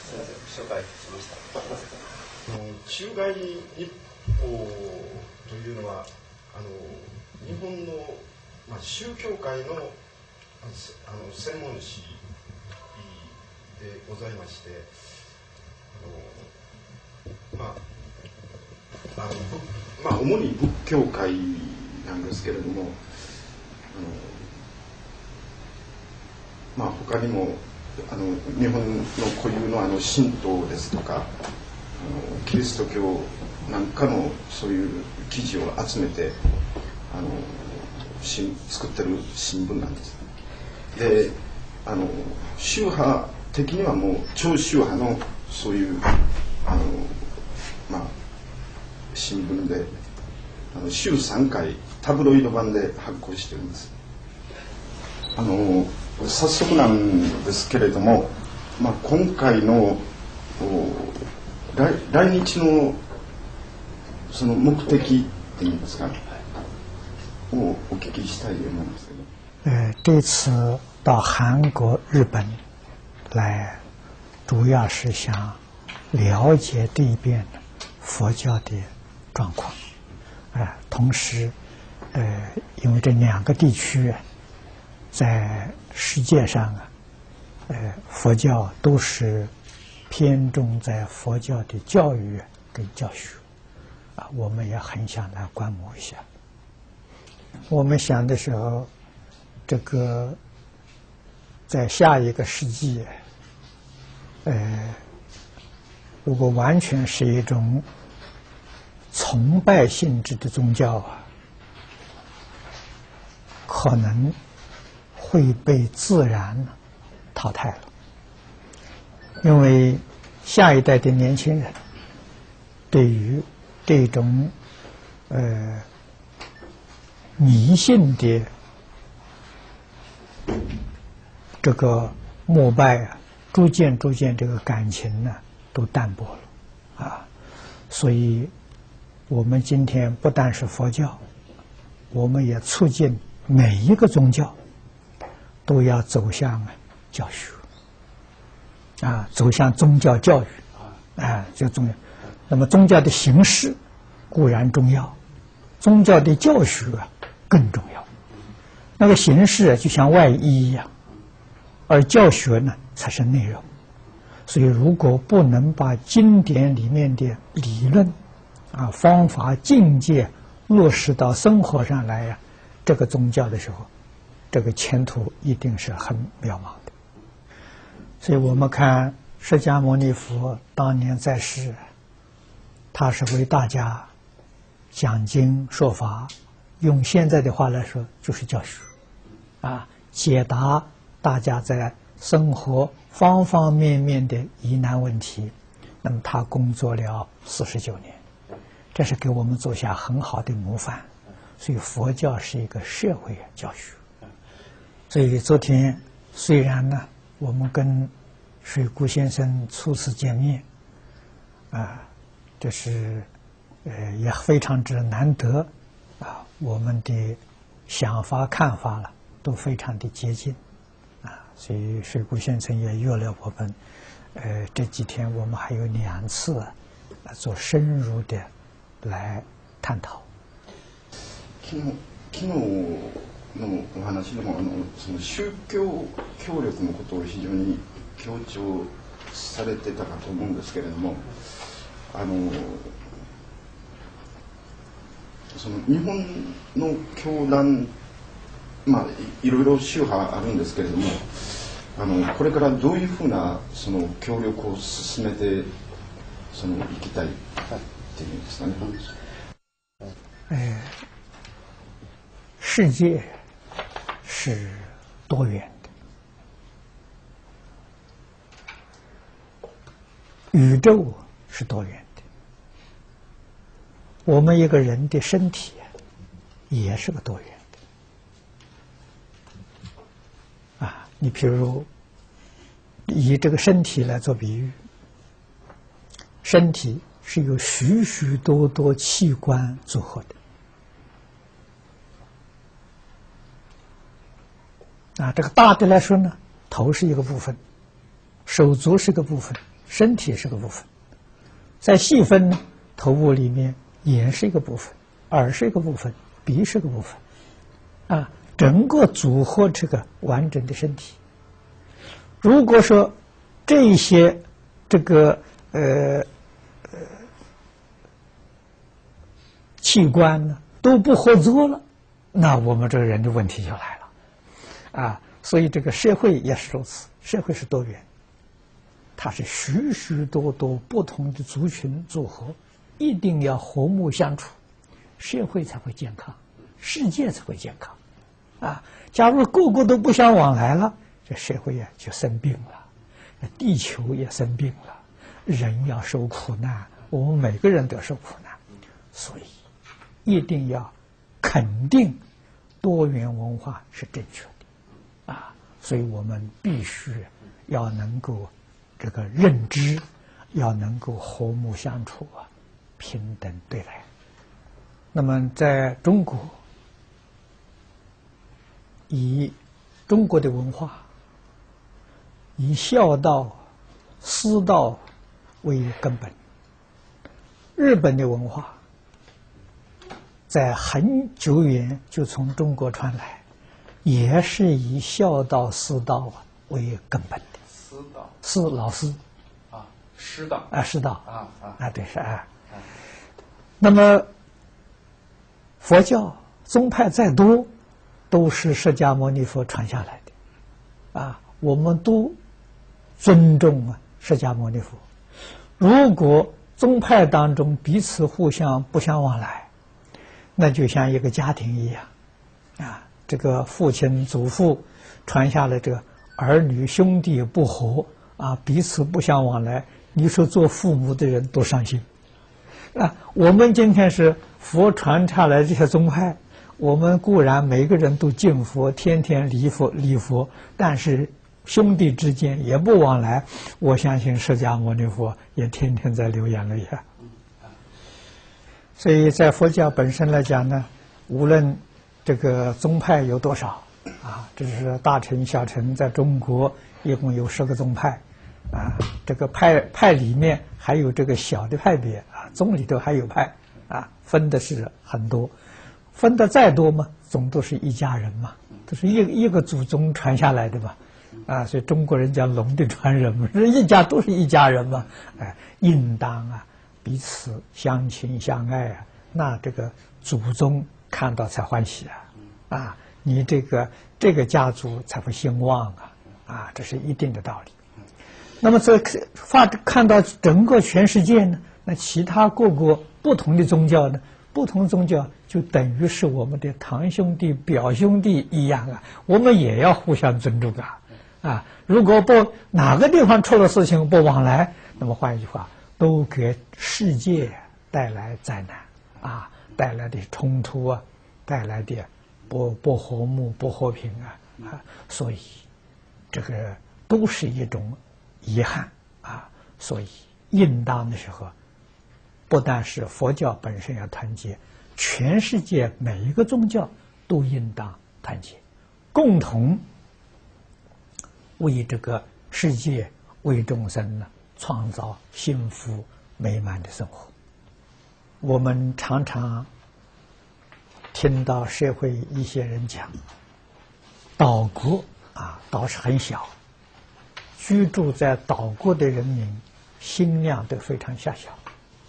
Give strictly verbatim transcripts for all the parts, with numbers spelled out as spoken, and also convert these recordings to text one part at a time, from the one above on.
先生紹介しました。 中外日報というのはあの日本の、まあ、宗教界のあの専門誌でございまして、あのまああのまあ主に仏教界なんですけれども、あのまあ他にもあの日本の固有のあの神道ですとか、あのキリスト教なんかのそういう記事を集めてあのし作ってる新聞なんです。で、あの宗派的にはもう超宗派のそういうあの、まあ、新聞であの週さんかいタブロイド版で発行しています。あの早速なんですけれども、まあ、今回の来, 来日のその目的っていうんですかをお聞きしたいと思うんですけど。 呃，这次到韩国、日本来，主要是想了解这边佛教的状况，啊、呃，同时，呃，因为这两个地区在世界上啊，呃，佛教都是偏重在佛教的教育跟教学，啊，我们也很想来观摩一下。我们想的时候，这个在下一个世纪，呃，如果完全是一种崇拜性质的宗教啊，可能会被自然淘汰了。因为下一代的年轻人对于这种呃迷信的这个膜拜啊，逐渐逐渐这个感情呢都淡薄了啊，所以我们今天不但是佛教，我们也促进每一个宗教都要走向教学啊，走向宗教教育啊，这重要。那么宗教的形式固然重要，宗教的教学更重要。那个形式就像外衣一样，而教学呢才是内容。所以如果不能把经典里面的理论啊、方法、境界落实到生活上来呀、啊，这个宗教的时候，这个前途一定是很渺茫的。所以我们看释迦牟尼佛当年在世，他是为大家讲经说法，用现在的话来说就是教学啊，解答大家在生活方方面面的疑难问题。那么他工作了四十九年，这是给我们做下很好的模范。所以佛教是一个社会教学。所以昨天虽然呢我们跟水谷先生初次见面啊，这是呃也非常之难得啊，我们的想法看法了都非常的接近啊，所以水谷先生也约了我们，呃这几天我们还有两次啊做深入的来探讨。 昨日昨日のお話でもあのその宗教協力のことを非常に強調されてたかと思うんですけれども、あのその日本の教団、まあいろいろ宗派あるんですけれども、あのこれからどういうふうなその協力を進めてそのいきたいっていうんですかね。 哎，世界是多元的，宇宙是多元的，我们一个人的身体也是个多元的啊。你比如以这个身体来做比喻，身体是由许许多多器官组合的。啊，这个大的来说呢，头是一个部分，手足是个部分， 身体是个部分，再细分呢，头部里面眼是一个部分，耳是一个部分，鼻是个部分，啊，整个组合这个完整的身体。如果说这些这个呃呃器官呢都不合作了，那我们这个人的问题就来了，啊，所以这个社会也是如此，社会是多元，它是许许多多不同的族群组合，一定要和睦相处，社会才会健康，世界才会健康，啊，假如个个都不相往来了，这社会呀就生病了，地球也生病了，人要受苦难，我们每个人都受苦难，所以一定要肯定多元文化是正确的，啊，所以我们必须要能够这个认知，要能够和睦相处啊，平等对待。那么在中国，以中国的文化，以孝道、师道为根本。日本的文化在很久远就从中国传来，也是以孝道、师道为根本的。 师道， 师老师啊，师道啊，师道啊啊啊，对是啊。那么佛教宗派再多，都是释迦牟尼佛传下来的，啊，我们都尊重啊释迦牟尼佛。如果宗派当中彼此互相不相往来，那就像一个家庭一样，啊，这个父亲祖父传下来这个儿女兄弟不和啊，彼此不相往来，你说做父母的人多伤心啊！我们今天是佛传下来这些宗派，我们固然每个人都敬佛，天天礼佛礼佛，但是兄弟之间也不往来，我相信释迦牟尼佛也天天在流眼泪啊。所以在佛教本身来讲呢，无论这个宗派有多少啊，这是大乘小乘，在中国一共有十个宗派啊，这个派派里面还有这个小的派别啊，宗里头还有派啊，分的是很多，分的再多嘛，总都是一家人嘛，都是一一个祖宗传下来的嘛。啊，所以中国人讲龙的传人嘛，一家都是一家人嘛，哎，应当啊彼此相亲相爱啊，那这个祖宗看到才欢喜啊，啊，你这个这个家族才会兴旺啊，啊，这是一定的道理。那么这发看到整个全世界呢，那其他各国不同的宗教呢，不同宗教就等于是我们的堂兄弟、表兄弟一样啊，我们也要互相尊重啊。啊，如果不哪个地方出了事情不往来，那么换一句话，都给世界带来灾难啊，带来的冲突啊，带来的不不和睦、不和平啊啊，所以这个都是一种遗憾啊，所以应当的时候，不但是佛教本身要团结，全世界每一个宗教都应当团结，共同为这个世界、为众生呢，创造幸福美满的生活。我们常常听到社会一些人讲，岛国啊，岛是很小，居住在岛国的人民心量都非常狭小。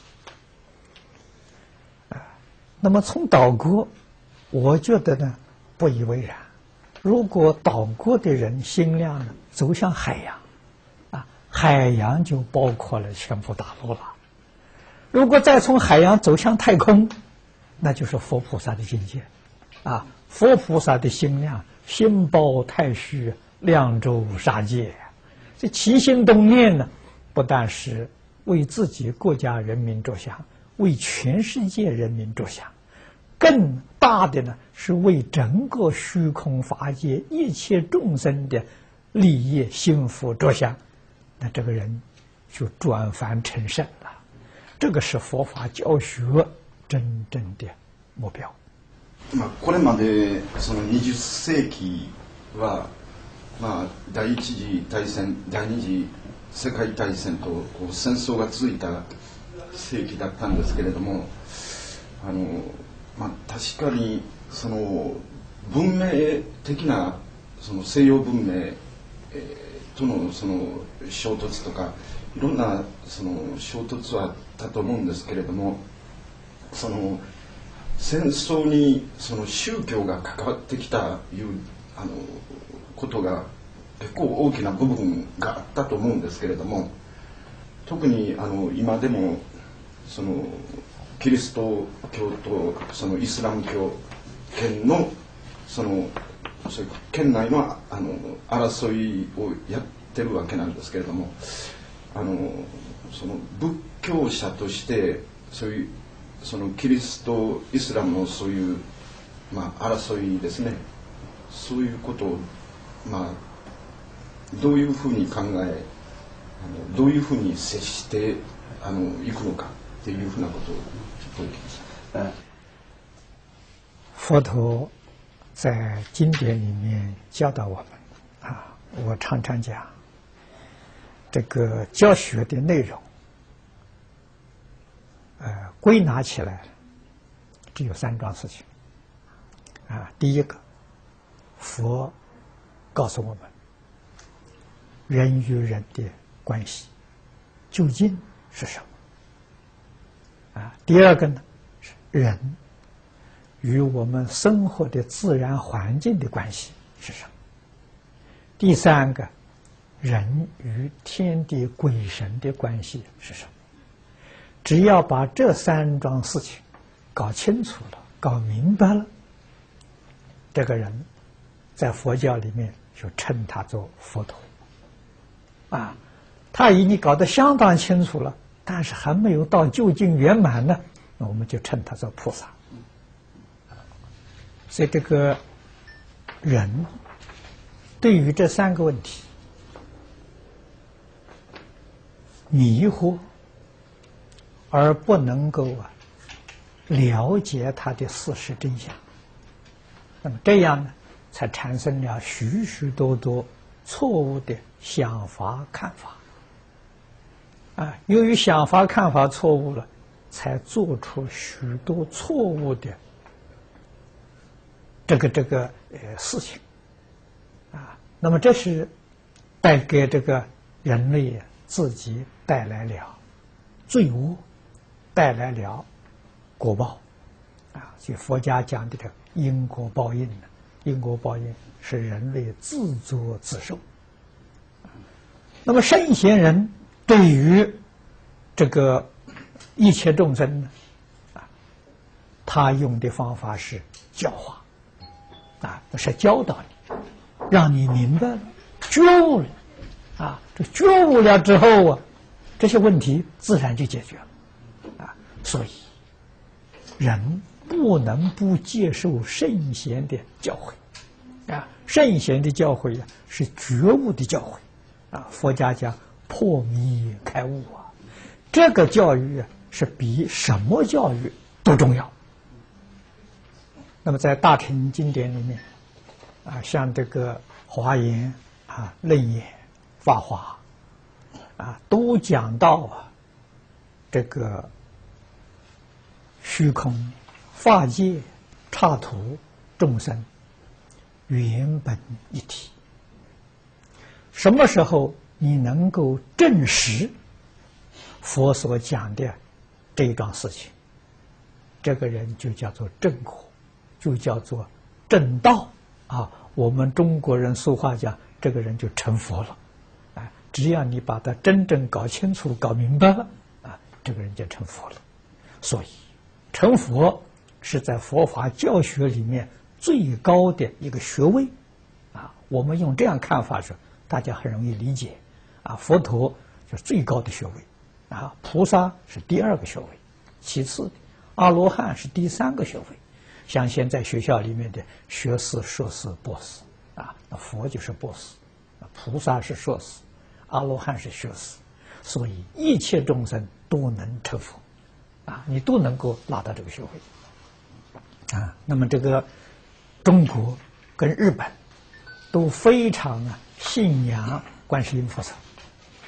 啊，那么从岛国，我觉得呢，不以为然。如果岛国的人心量呢走向海洋，啊，海洋就包括了全部大陆了。如果再从海洋走向太空，那就是佛菩萨的境界，啊，佛菩萨的心量，心包太虚，量周沙界。这起心动念呢，不但是为自己国家人民着想，为全世界人民着想。更大的呢，是为整个虚空法界一切众生的利益幸福着想，那这个人就转凡成圣了。这个是佛法教学真正的目標。 まあこれまでそのにじゅっ世紀は、まあ第一次大戦、第二次世界大戦とこう戦争が続いた世紀だったんですけれども、あの、まあ、確かにその文明的なその西洋文明、えー、とのその衝突とかいろんなその衝突はあったと思うんですけれども、その戦争にその宗教が関わってきたいうあのことが結構大きな部分があったと思うんですけれども、特にあの今でもそのキリスト教とそのイスラム教圏のそのそういう県内のあの争いをやってるわけなんですけれども、あのその仏教者としてそういうそのキリストイスラムのそういう、まあ、争いですね、そういうことを、まあ、どういうふうに考え、あのどういうふうに接してあのいくのかっていうふうなことをちょっとお聞きしたい。 佛陀在经典里面教导我们啊，我常常讲，这个教学的内容，呃，归纳起来只有三桩事情啊。第一个，佛告诉我们，人与人的关系究竟是什么？啊，第二个呢，是人与我们生活的自然环境的关系是什么？第三个，人与天地鬼神的关系是什么？只要把这三桩事情搞清楚了、搞明白了，这个人在佛教里面就称他做佛陀。啊，他以你搞得相当清楚了，但是还没有到究竟圆满呢，那我们就称他做菩萨。所以这个人对于这三个问题迷惑而不能够啊了解他的事实真相，那么这样呢，才产生了许许多多错误的想法看法啊。由于想法看法错误了，才做出许多错误的这个这个呃事情啊。那么这是带给这个人类自己带来了罪恶，带来了果报啊。所以佛家讲的这个因果报应呢，因果报应是人类自作自受。那么圣贤人对于这个一切众生呢，啊，他用的方法是教化，啊，是教导你，让你明白了、觉悟了，啊，这觉悟了之后啊，这些问题自然就解决了，啊，所以人不能不接受圣贤的教诲，啊，圣贤的教诲啊是觉悟的教诲，啊，佛家讲破迷开悟啊，这个教育啊是比什么教育都重要。那么在大乘经典里面，啊，像这个华严啊、楞严、法华啊，都讲到啊，这个虚空、法界、刹土、众生原本一体。什么时候你能够证实佛所讲的这一桩事情，这个人就叫做正果，就叫做正道啊。我们中国人俗话讲，这个人就成佛了。啊，只要你把它真正搞清楚、搞明白了，啊，这个人就成佛了。所以，成佛是在佛法教学里面最高的一个学位。啊，我们用这样看法说，大家很容易理解。啊，佛陀就是最高的学位，啊，菩萨是第二个学位，其次的阿罗汉是第三个学位。像现在学校里面的学士、硕士、博士，啊，那佛就是博士，菩萨是硕士，阿罗汉是学士，所以一切众生都能成佛，啊，你都能够拿到这个学位，啊，那么这个中国跟日本都非常啊信仰观世音菩萨，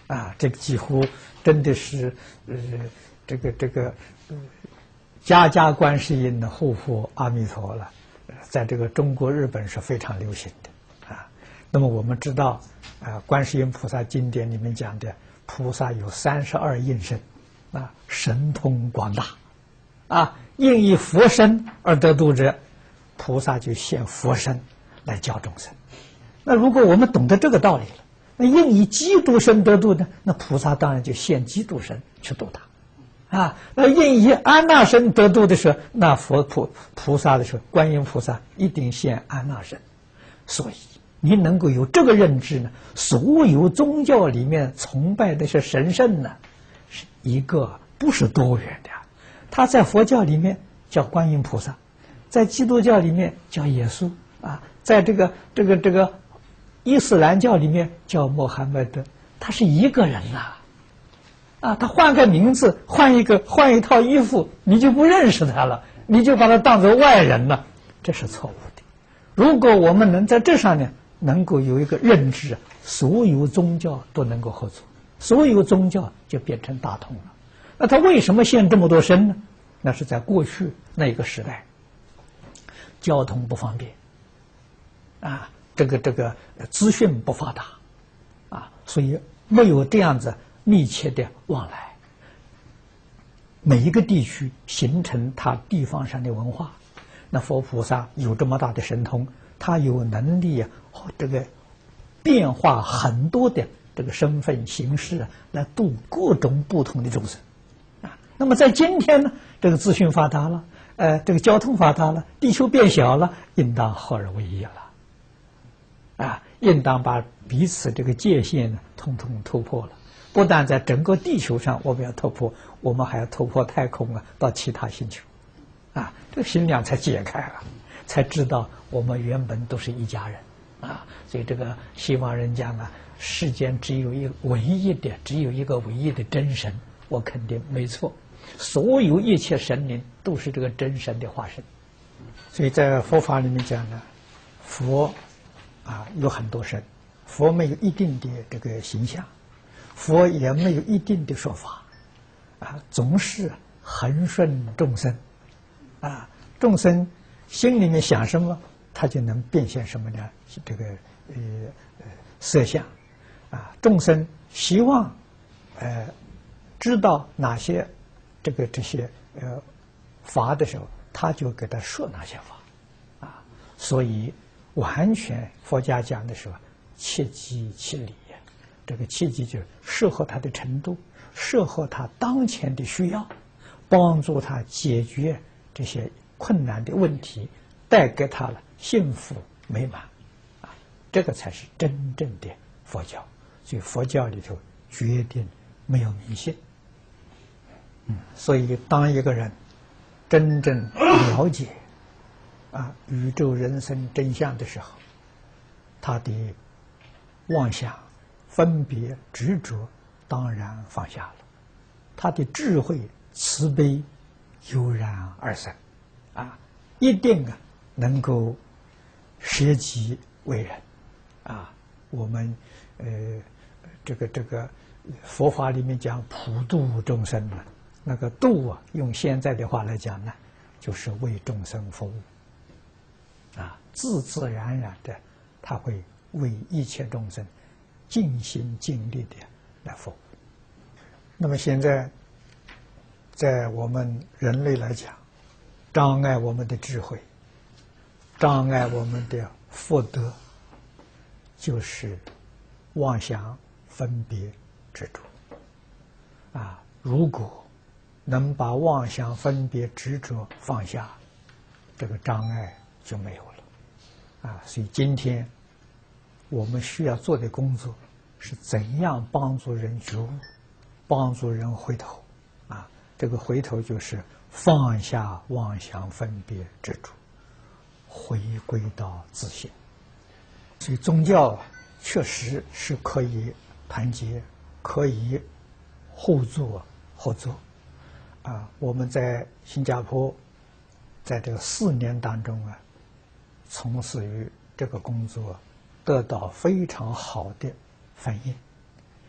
啊，这个几乎真的是呃，这个这个，呃，家家观世音的护佛阿弥陀了，在这个中国、日本是非常流行的啊。那么我们知道啊，观世音菩萨经典里面讲的，菩萨有三十二应身，啊，神通广大，啊，应以佛身而得度者，菩萨就现佛身来教众生。那如果我们懂得这个道理了，那应以基督身得度呢？那菩萨当然就现基督身去度他，啊，那应以安那身得度的时候，那佛菩菩萨的时候，观音菩萨一定现安那身。所以你能够有这个认知呢，所有宗教里面崇拜的是神圣呢，是一个不是多元的。他在佛教里面叫观音菩萨，在基督教里面叫耶稣啊，在这个这个这个伊斯兰教里面叫穆罕默德，他是一个人呐，啊，他换个名字，换一个换一套衣服，你就不认识他了，你就把他当作外人了，这是错误的。如果我们能在这上面能够有一个认知，所有宗教都能够合作，所有宗教就变成大同了。那他为什么现这么多身呢？那是在过去那一个时代，交通不方便，啊，这个这个资讯不发达，啊，所以没有这样子密切的往来。每一个地区形成它地方上的文化，那佛菩萨有这么大的神通，他有能力啊，这个变化很多的这个身份形式啊，来度各种不同的众生。那么在今天呢，这个资讯发达了，呃，这个交通发达了，地球变小了，应当合而为一了，啊，应当把彼此这个界限呢，统统突破了。不但在整个地球上我们要突破，我们还要突破太空啊，到其他星球，啊，这个心量才解开了，才知道我们原本都是一家人，啊，所以这个西方人讲啊，世间只有一唯一的，只有一个唯一的真神，我肯定没错。所有一切神灵都是这个真神的化身，所以在佛法里面讲呢，佛啊有很多身，佛没有一定的这个形象，佛也没有一定的说法，啊，总是恒顺众生，啊，众生心里面想什么，他就能变现什么呢？这个呃呃色相，啊，众生希望呃知道哪些。这个这些呃法的时候，他就给他说那些法，啊，所以完全佛家讲的时候，切机切理，这个切机就是适合他的程度，适合他当前的需要，帮助他解决这些困难的问题，带给他了幸福美满，啊，这个才是真正的佛教。所以佛教里头决定没有迷信。嗯，所以当一个人真正了解啊宇宙人生真相的时候，他的妄想、分别、执着当然放下了，他的智慧、慈悲油然而生，啊，一定啊能够舍己为人，啊，我们呃这个这个佛法里面讲普度众生呢。那个度啊，用现在的话来讲呢，就是为众生服务，啊，自自然然的，他会为一切众生尽心尽力的来服务。那么现在，在我们人类来讲，障碍我们的智慧，障碍我们的福德，就是妄想、分别、执着，啊，如果能把妄想、分别、执着放下，这个障碍就没有了，啊！所以今天我们需要做的工作是怎样帮助人觉悟，帮助人回头，啊！这个回头就是放下妄想、分别、执着，回归到自性。所以宗教确实是可以团结，可以互助合作。啊，我们在新加坡，在这个四年当中啊，从事于这个工作，得到非常好的反应。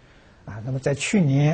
啊，那么在去年，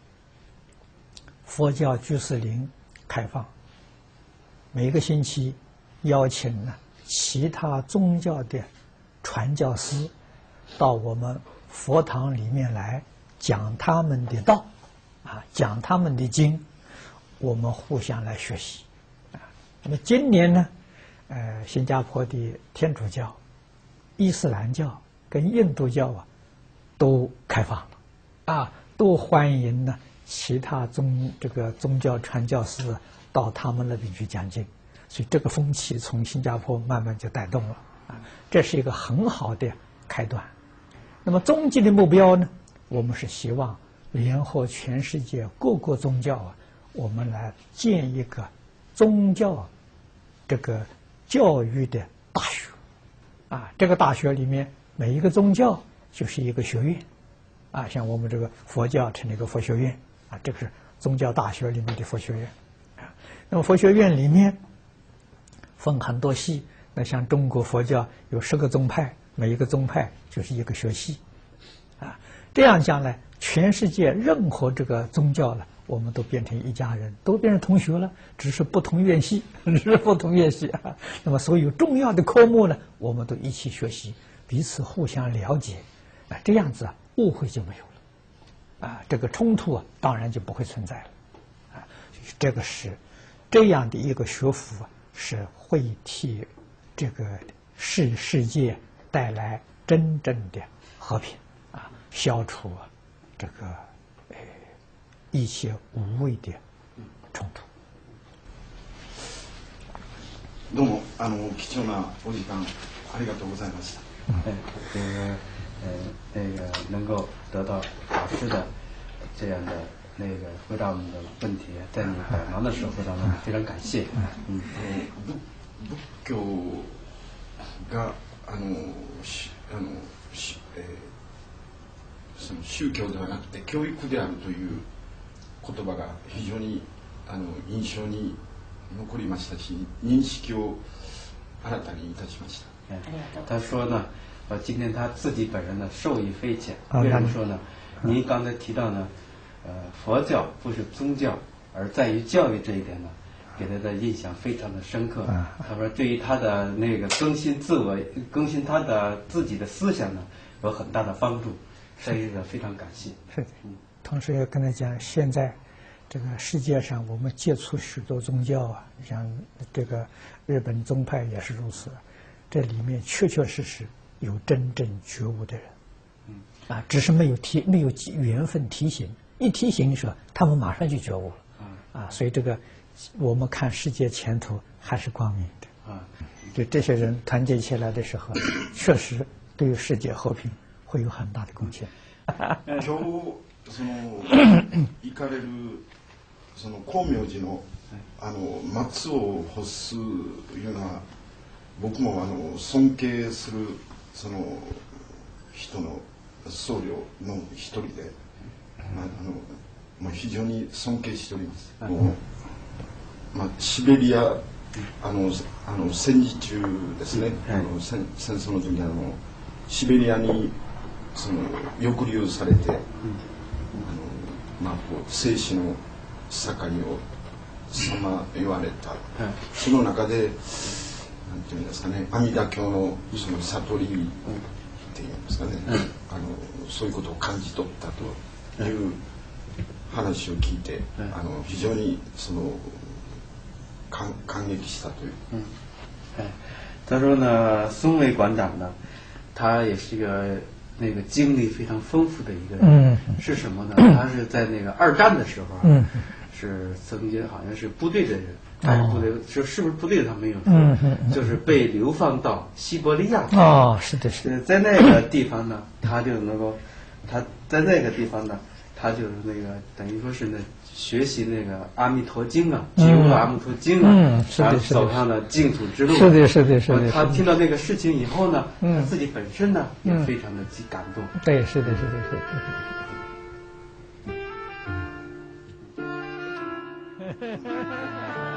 佛教居士林开放，每个星期邀请呢其他宗教的传教士到我们佛堂里面来讲他们的道，啊，讲他们的经，我们互相来学习。啊，那么今年呢，呃，新加坡的天主教、伊斯兰教跟印度教啊，都开放了，啊，都欢迎呢其他宗这个宗教传教士到他们那边去讲经，所以这个风气从新加坡慢慢就带动了，啊，这是一个很好的开端。那么终极的目标呢，我们是希望联合全世界各个宗教啊，我们来建一个宗教这个教育的大学，啊，这个大学里面每一个宗教就是一个学院，啊，像我们这个佛教成立一个佛学院，啊，这个是宗教大学里面的佛学院，啊，那么佛学院里面分很多系，那像中国佛教有十个宗派，每一个宗派就是一个学系，啊，这样将来全世界任何这个宗教了，我们都变成一家人，都变成同学了，只是不同院系，只是不同院系啊。那么所有重要的科目呢，我们都一起学习，彼此互相了解，啊，这样子啊，误会就没有了，啊，这个冲突啊，当然就不会存在了，啊，这个是这样的一个学府啊，是会替这个世世界带来真正的和平啊，消除啊这个呃一切无谓的冲突。 どうもあの貴重なお時間ありがとうございました。 哎，这个呃那个能够得到老师的这样的那个回答我们的问题，在你百忙的时候回答我们，非常感谢。嗯。 仏仏教があのしあのし、えー、その宗教ではなくて教育であるという言葉が非常にあの印象に残りましたし、認識を新たにいたしました。 他说呢，呃，今天他自己本人呢受益匪浅。为什么说呢？您刚才提到呢，呃，佛教不是宗教，而在于教育这一点呢，给他的印象非常的深刻。他说，对于他的那个更新自我、更新他的自己的思想呢，有很大的帮助。这一个非常感谢。 是的，同时也跟他讲，现在这个世界上我们接触许多宗教啊，像这个日本宗派也是如此，这里面确确实实有真正觉悟的人，嗯，啊，只是没有提没有缘分提醒，一提醒说他们马上就觉悟了，啊，所以这个我们看世界前途还是光明的啊。就这些人团结起来的时候，确实对于世界和平会有很大的贡献。 今日その行かれるその光明寺のあの松を干すいうのは僕もあの尊敬するその人の僧侶の一人で、まあ、あのまあ、非常に尊敬しております。はい、もうまあ、シベリアあのあの戦時中ですね、はい、あの戦戦争の時にあのシベリアにその抑留されて、うん、あのまあ、こう生死の境をさまよわれた、はい、その中でなんていうんですかね、阿弥陀経のその悟りっていうんですかね、うん、あのそういうことを感じ取ったという話を聞いて、うん、あの非常にその感感激したという。 嗯，哎，他说呢，松伟馆长呢，他也是一个那个经历非常丰富的一个人。嗯，是什么呢？他是在那个二战的时候，嗯，是曾经好像是部队的人，哎，部队是是不是部队他没有说，嗯嗯，就是被流放到西伯利亚去。 哦，是的，是的， 在那个地方呢，他就能够，他在那个地方呢，他就是那个等于说是那学习那个《阿弥陀经》啊，觉悟了《阿弥陀经》啊， 嗯，是的， 是的，走上了净土之路。 是的，是的，是的。 他听到那个事情以后呢，他自己本身呢也非常的感动。 对，是的，是的，是的。哈哈哈哈哈。